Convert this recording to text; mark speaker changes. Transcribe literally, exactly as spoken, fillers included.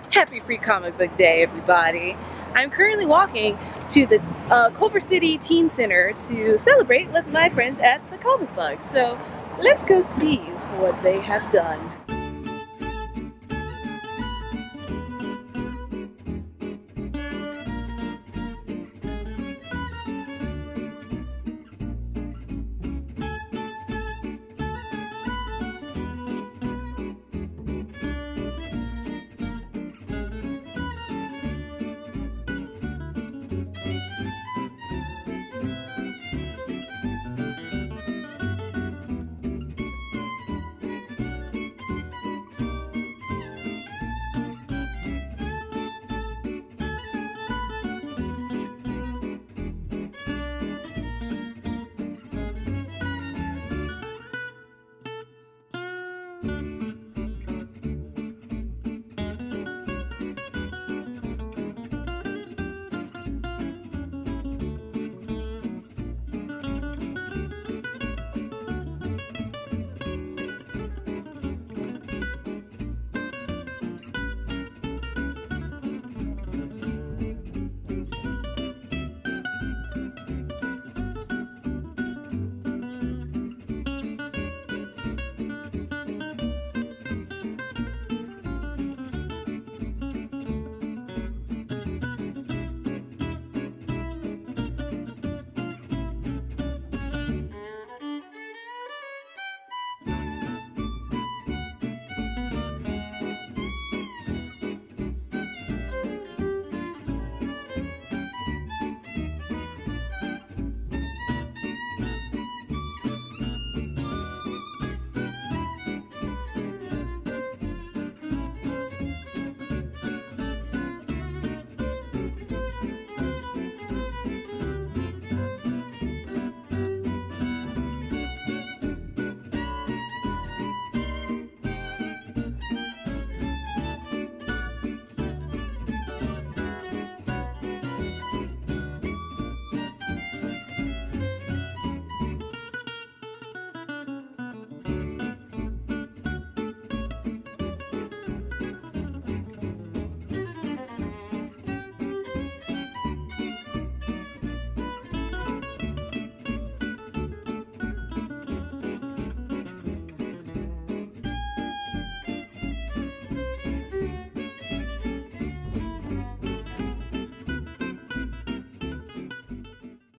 Speaker 1: Happy Free Comic Book Day, everybody. I'm currently walking to the uh, Culver City Teen Center to celebrate with my friends at the Comic Bug. So let's go see what they have done.